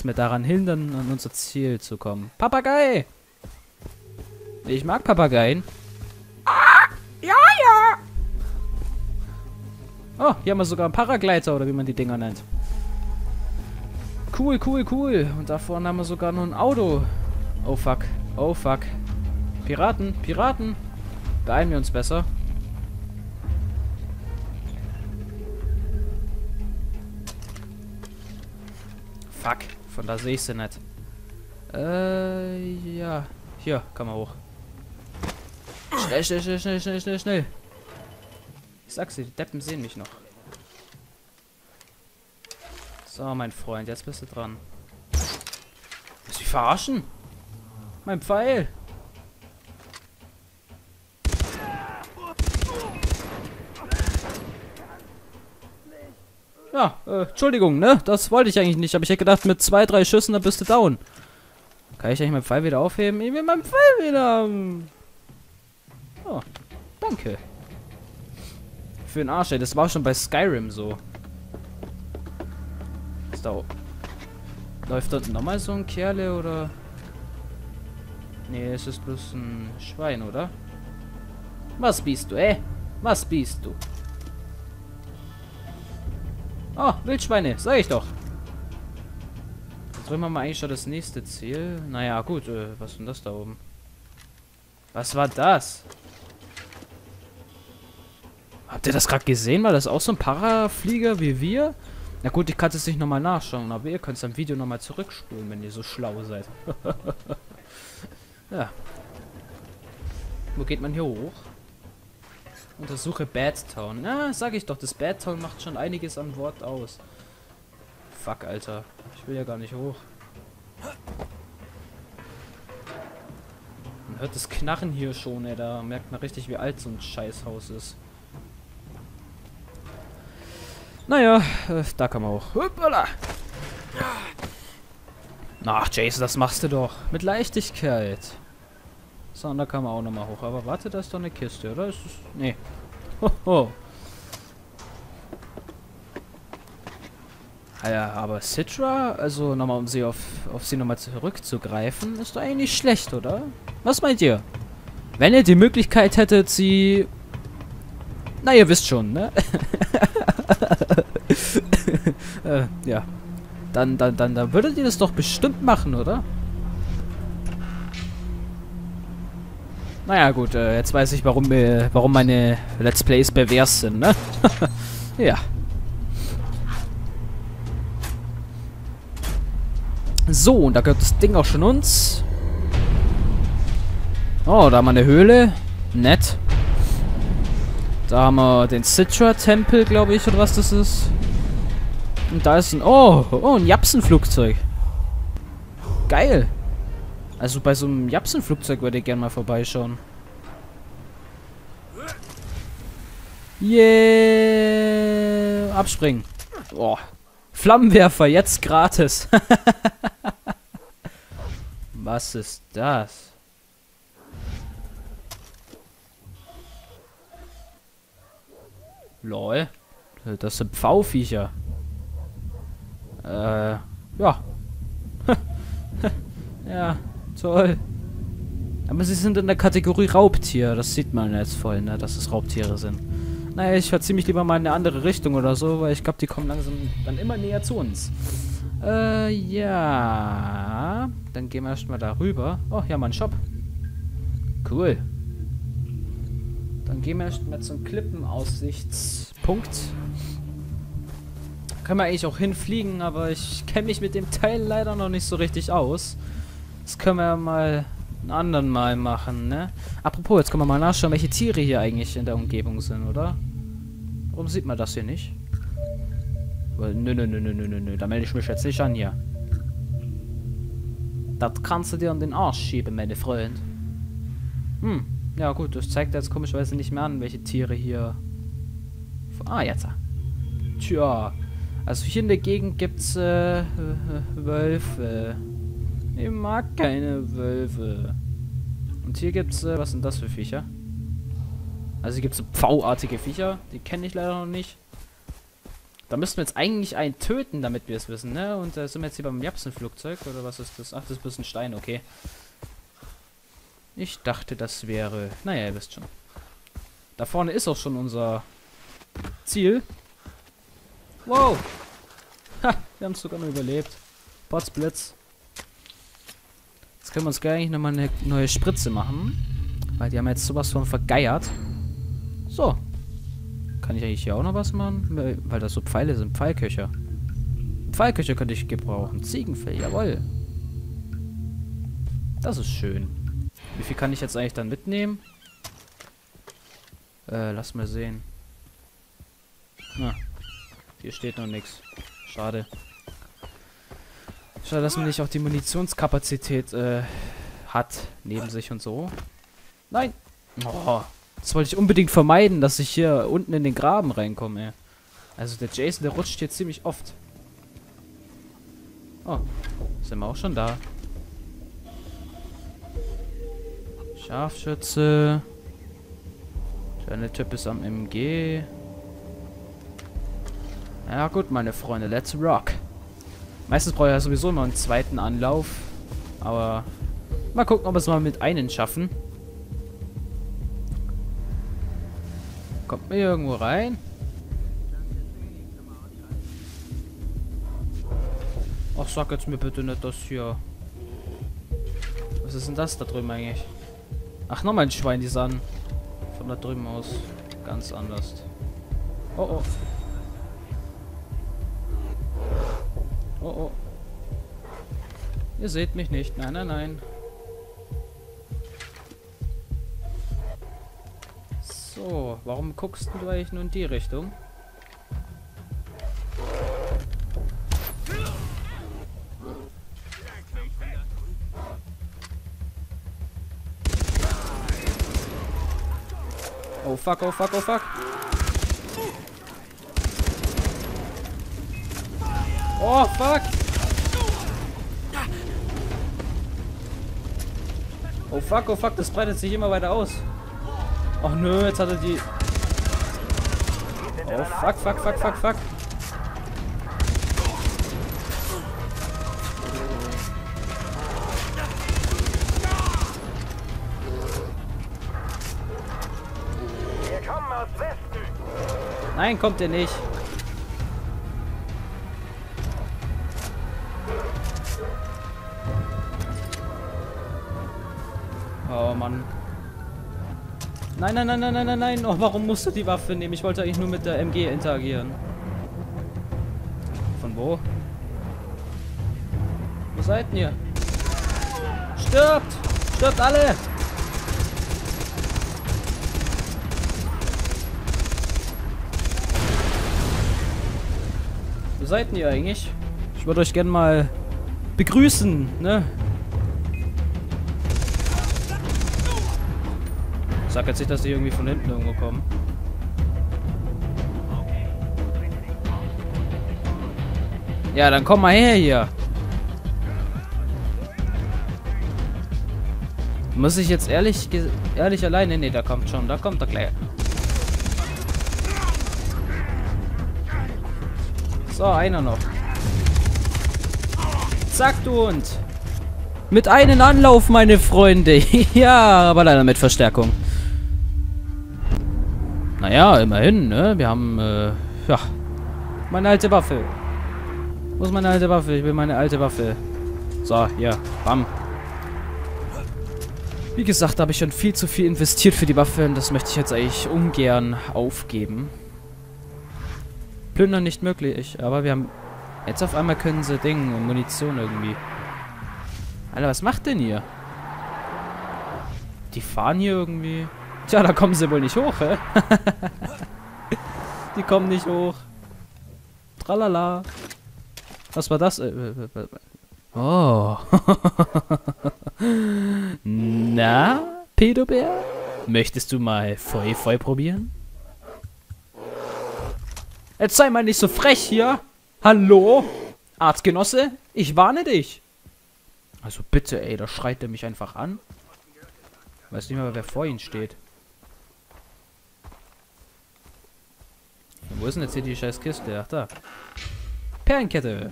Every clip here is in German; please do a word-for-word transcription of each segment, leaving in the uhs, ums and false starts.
mehr daran hindern, an unser Ziel zu kommen. Papagei! Ich mag Papageien. Ah, ja, ja. Oh, hier haben wir sogar einen Paragleiter, oder wie man die Dinger nennt. Cool, cool, cool. Und da vorne haben wir sogar noch ein Auto. Oh, fuck. Oh, fuck. Piraten, Piraten. Beeilen wir uns besser. Fuck, von da sehe ich sie nicht. Äh, ja. Hier, kann man hoch. Schnell, schnell, schnell, schnell, schnell, schnell, schnell. Ich sag's dir, die Deppen sehen mich noch. So, mein Freund, jetzt bist du dran. Willst du mich verarschen? Mein Pfeil. Ja, äh, Entschuldigung, ne? Das wollte ich eigentlich nicht. Aber ich hätte gedacht, mit zwei, drei Schüssen, dann bist du down. Kann ich eigentlich meinen Pfeil wieder aufheben? Ich will meinen Pfeil wieder haben. Oh, danke. Für den Arsch, ey. Das war schon bei Skyrim so. Ist da läuft dort nochmal so ein Kerle, oder? Nee, es ist bloß ein Schwein, oder? Was bist du, ey? Was bist du? Oh, Wildschweine, sag ich doch. Jetzt wollen wir mal eigentlich schon das nächste Ziel. Naja, gut, äh, was ist denn das da oben? Was war das? Habt ihr das gerade gesehen? War das auch so ein Paraflieger wie wir? Na gut, ich kann es nicht nochmal nachschauen, aber ihr könnt es am Video nochmal zurückspulen, wenn ihr so schlau seid. Ja. Wo geht man hier hoch? Untersuche Bad Town. Na, sag ich doch, das Bad Town macht schon einiges an Wort aus. Fuck, Alter. Ich will ja gar nicht hoch. Man hört das Knarren hier schon, ey. Da merkt man richtig, wie alt so ein Scheißhaus ist. Naja, äh, da kann man hoch. Hoppala. Ach, Jason, das machst du doch. Mit Leichtigkeit. So, und da kann man auch nochmal hoch. Aber warte, da ist doch eine Kiste, oder? Ist das... Nee. Hoho. Ah ja, aber Citra, also nochmal, um sie auf, auf sie nochmal zurückzugreifen, ist doch eigentlich nicht schlecht, oder? Was meint ihr? Wenn ihr die Möglichkeit hättet, sie... Na, ihr wisst schon, ne? äh, ja. Dann, dann, dann, dann würdet ihr das doch bestimmt machen, oder? Naja, gut, äh, jetzt weiß ich, warum, äh, warum meine Let's Plays pervers sind, ne? Ja. So, und da gehört das Ding auch schon uns. Oh, da haben wir eine Höhle. Nett. Da haben wir den Citra-Tempel, glaube ich, oder was das ist. Und da ist ein... Oh, oh, ein Japsenflugzeug. Geil. Also bei so einem Japsenflugzeug würde ich gerne mal vorbeischauen. Yeah. Abspringen. Oh. Flammenwerfer, jetzt gratis. Was ist das? Lol. Das sind Pfauviecher. Äh, ja. Ja, toll. Aber sie sind in der Kategorie Raubtier. Das sieht man jetzt voll, ne, dass es Raubtiere sind. Naja, ich verziehe mich lieber mal in eine andere Richtung oder so, weil ich glaube, die kommen langsam dann immer näher zu uns. Äh, ja. Dann gehen wir erstmal da rüber. Oh, ja, mal ein Shop. Cool. Dann gehen wir erstmal zum Klippenaussichtspunkt. Können wir eigentlich auch hinfliegen, aber ich kenne mich mit dem Teil leider noch nicht so richtig aus. Das können wir ja mal einen anderen Mal machen, ne? Apropos, jetzt können wir mal nachschauen, welche Tiere hier eigentlich in der Umgebung sind, oder? Warum sieht man das hier nicht? Weil, nö, nö, nö, nö, nö, nö, da melde ich mich jetzt nicht an hier. Das kannst du dir an den Arsch schieben, meine Freund. Hm, ja gut, das zeigt jetzt komischerweise nicht mehr an, welche Tiere hier... Ah, jetzt. Tja, also hier in der Gegend gibt's äh, Wölfe. Ich mag keine Wölfe. Und hier gibt's, äh, was sind das für Viecher? Also hier gibt's so pfauartige Viecher, die kenne ich leider noch nicht. Da müssten wir jetzt eigentlich einen töten, damit wir es wissen, ne? Und da äh, sind wir jetzt hier beim Japsen-Flugzeug, oder was ist das? Ach, das ist bloß ein Stein, okay. Ich dachte, das wäre... Naja, ihr wisst schon. Da vorne ist auch schon unser Ziel. Wow! Ha, wir haben es sogar noch überlebt. Potzblitz. Jetzt können wir uns gleich nochmal eine neue Spritze machen. Weil die haben jetzt sowas von vergeiert. So. Kann ich eigentlich hier auch noch was machen? Weil das so Pfeile sind. Pfeilköcher. Pfeilköcher könnte ich gebrauchen. Ziegenfell, jawohl. Das ist schön. Wie viel kann ich jetzt eigentlich dann mitnehmen? Äh, lass mal sehen. Na, hier steht noch nichts. Schade. Schade, dass man nicht auch die Munitionskapazität äh, hat. Neben sich und so. Nein! Oh, das wollte ich unbedingt vermeiden, dass ich hier unten in den Graben reinkomme. Ey. Also der Jason, der rutscht hier ziemlich oft. Oh, sind wir auch schon da. Scharfschütze. Der Typ ist am M G. Ja gut, meine Freunde, let's rock. Meistens brauche ich ja sowieso immer einen zweiten Anlauf. Aber mal gucken, ob wir es mal mit einen schaffen. Kommt mir irgendwo rein? Ach, sag jetzt mir bitte nicht das hier. Was ist denn das da drüben eigentlich? Ach, nochmal ein Schwein, die sahen von da drüben aus ganz anders. Oh oh. Oh oh. Ihr seht mich nicht. Nein, nein, nein. So, warum guckst du eigentlich nur in die Richtung? Oh fuck, oh fuck, oh fuck. Oh fuck. Oh fuck, oh fuck, das breitet sich immer weiter aus. Oh nö, jetzt hat er die... Oh fuck, fuck, fuck, fuck, fuck. Nein, kommt er nicht. Oh Mann. Nein, nein, nein, nein, nein, nein, nein. Oh, warum musst du die Waffe nehmen? Ich wollte eigentlich nur mit der M G interagieren. Von wo? Wo seid ihr? Stirbt! Stirbt alle! Wo seid ihr eigentlich? Ich würde euch gerne mal begrüßen, ne? Sag jetzt nicht, dass die irgendwie von hinten irgendwo kommen. Ja, dann komm mal her hier. Muss ich jetzt ehrlich, ehrlich alleine? Ne, da kommt schon, da kommt er gleich. So, einer noch. Zack, du Hund. Mit einem Anlauf, meine Freunde. Ja, aber leider mit Verstärkung. Naja, immerhin, ne? Wir haben, äh, ja. Meine alte Waffe. Wo ist meine alte Waffe? Ich will meine alte Waffe. So, hier. Bam. Wie gesagt, da habe ich schon viel zu viel investiert für die Waffe. Und das möchte ich jetzt eigentlich ungern aufgeben. Plündern nicht möglich, aber wir haben... Jetzt auf einmal können sie Dinge und Munition irgendwie. Alter, was macht denn hier? Die fahren hier irgendwie... Tja, da kommen sie wohl nicht hoch, hä? Die kommen nicht hoch. Tralala. Was war das? Oh. Na, Pedobär? Möchtest du mal Feu Feu probieren? Jetzt sei mal nicht so frech hier. Hallo? Artgenosse? Ich warne dich. Also bitte, ey, da schreit er mich einfach an. Weiß nicht mal, wer vor ihm steht. Wo ist denn jetzt hier die scheiß Kiste? Ach, da. Perlenkette.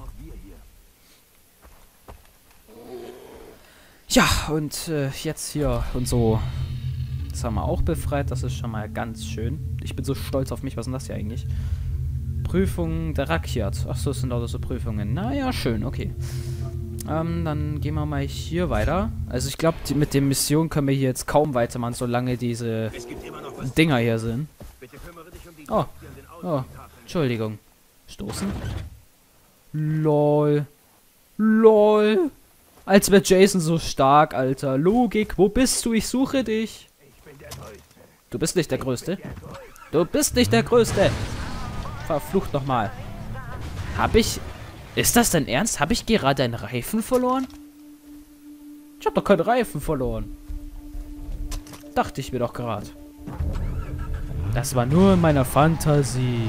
Ja, und äh, jetzt hier und so. Das haben wir auch befreit. Das ist schon mal ganz schön. Ich bin so stolz auf mich. Was ist denn das hier eigentlich? Prüfung der Rakiat. Achso, das sind lauter so Prüfungen. Naja, schön, okay. Ähm, dann gehen wir mal hier weiter. Also ich glaube, mit der Mission können wir hier jetzt kaum weitermachen, solange diese Dinger hier sind. Oh, oh, Entschuldigung. Stoßen? Lol. Lol. Als wäre Jason so stark, Alter. Logik, wo bist du? Ich suche dich. Du bist nicht der Größte. Du bist nicht der Größte. Verflucht nochmal. Hab ich... Ist das denn ernst? Habe ich gerade einen Reifen verloren? Ich habe doch keinen Reifen verloren. Dachte ich mir doch gerade. Das war nur in meiner Fantasie.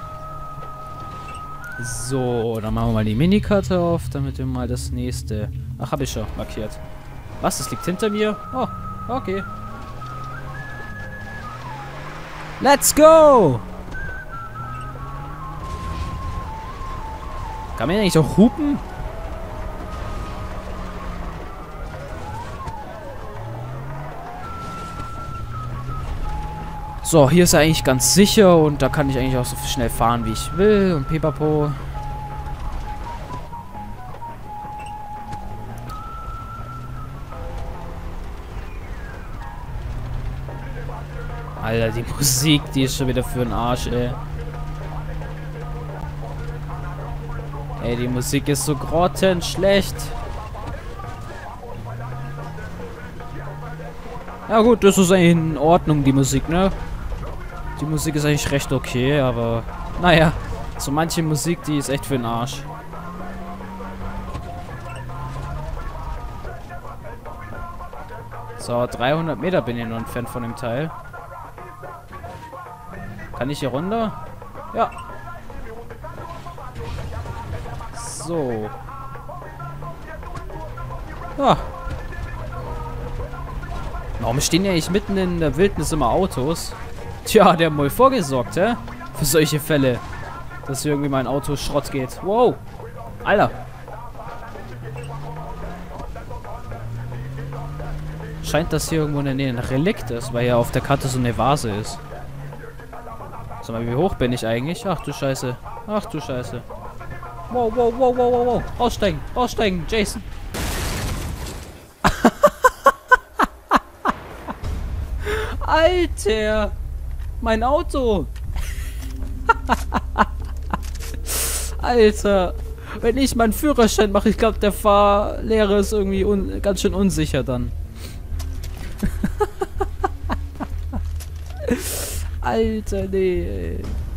So, dann machen wir mal die Minikarte auf, damit wir mal das nächste... Ach, habe ich schon markiert. Was? Das liegt hinter mir? Oh, okay. Let's go! Kann man ja nicht auch hupen? So, hier ist er eigentlich ganz sicher und da kann ich eigentlich auch so schnell fahren, wie ich will. Und pipapo. Alter, die Musik, die ist schon wieder für den Arsch, ey. Ey, die Musik ist so grottenschlecht. Ja gut, das ist eigentlich in Ordnung, die Musik, ne? Die Musik ist eigentlich recht okay, aber... Naja, so manche Musik, die ist echt für den Arsch. So, dreihundert Meter bin ich noch entfernt von dem Teil. Kann ich hier runter? Ja. So. Ja. Warum stehen ja eigentlich mitten in der Wildnis immer Autos? Tja, der hat mal vorgesorgt, hä? Für solche Fälle. Dass hier irgendwie mein Auto Schrott geht. Wow. Alter. Scheint, dass hier irgendwo in der Nähe ein Relikt ist, weil ja auf der Karte so eine Vase ist. Sag mal, wie hoch bin ich eigentlich? Ach du Scheiße. Ach du Scheiße. Wow, wow, wow, wow, wow, wow. Aussteigen, aussteigen, Jason. Alter. Mein Auto. Alter. Wenn ich meinen Führerschein mache, ich glaube, der Fahrlehrer ist irgendwie un ganz schön unsicher dann. Alter, nee.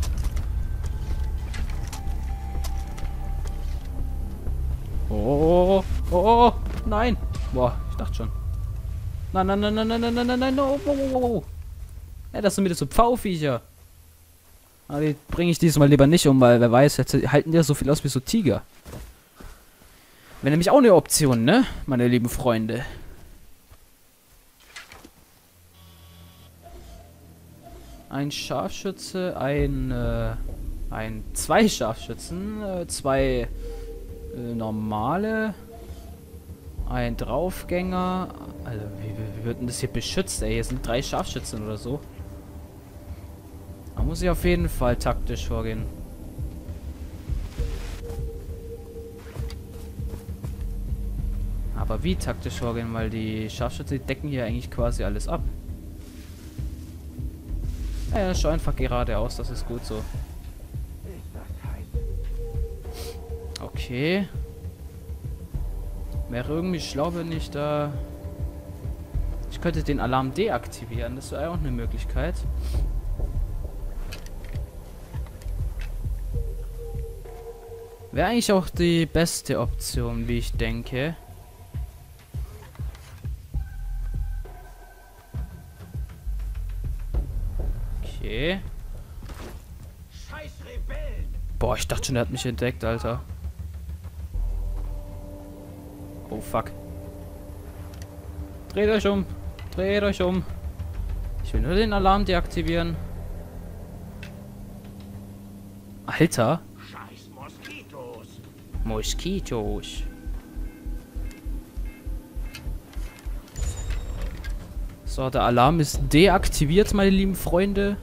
Oh, oh, oh, nein. Boah, ich dachte schon. Nein, nein, nein, nein, nein, nein, nein, nein, nein, oh, oh, oh, oh. Ja, das sind wieder so Pfauviecher. Aber die bringe ich diesmal lieber nicht um, weil wer weiß, jetzt halten die ja so viel aus wie so Tiger. Wäre nämlich auch eine Option, ne? Meine lieben Freunde. Ein Scharfschütze, ein, äh, ein, zwei Scharfschützen, äh, zwei äh, normale, ein Draufgänger. Also, wie, wie, wie wird denn das hier beschützt, ey? Hier sind drei Scharfschützen oder so. Da muss ich auf jeden Fall taktisch vorgehen. Aber wie taktisch vorgehen? Weil die Scharfschützen, die decken hier eigentlich quasi alles ab. Ja, ja, schau einfach geradeaus, das ist gut so. Okay. Wäre irgendwie schlau, wenn ich da... Ich könnte den Alarm deaktivieren, das wäre auch eine Möglichkeit. Wäre eigentlich auch die beste Option, wie ich denke. Okay. Boah, ich dachte schon, er hat mich entdeckt, Alter. Oh, fuck. Dreht euch um. Dreht euch um. Ich will nur den Alarm deaktivieren. Alter. Scheiß Moskitos. Moskitos. So, der Alarm ist deaktiviert, meine lieben Freunde.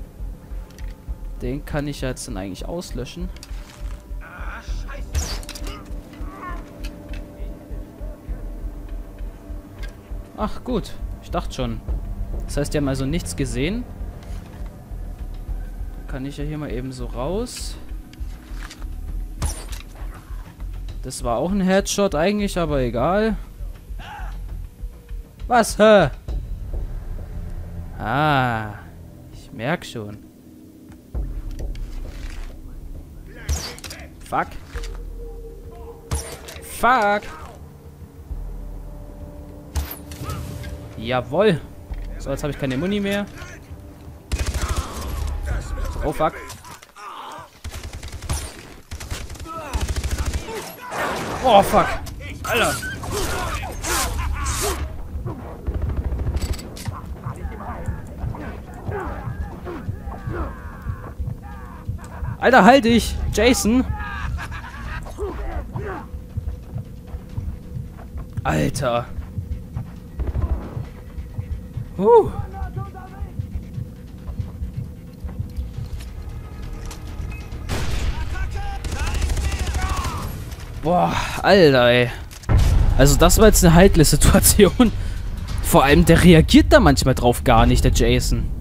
Den kann ich jetzt dann eigentlich auslöschen. Ah, Scheiße. Ach, gut. Ich dachte schon. Das heißt, die haben also nichts gesehen. Kann ich ja hier mal eben so raus. Das war auch ein Headshot eigentlich, aber egal. Was? Hä? Ah. Ich merk schon. Fuck. Fuck. Jawohl. So, jetzt habe ich keine Muni mehr. Oh, fuck. Oh, fuck. Alter. Alter, halt dich. Jason. Alter. Uh. Boah, Alter, ey. Also das war jetzt eine heikle Situation. Vor allem, der reagiert da manchmal drauf gar nicht, der Jason.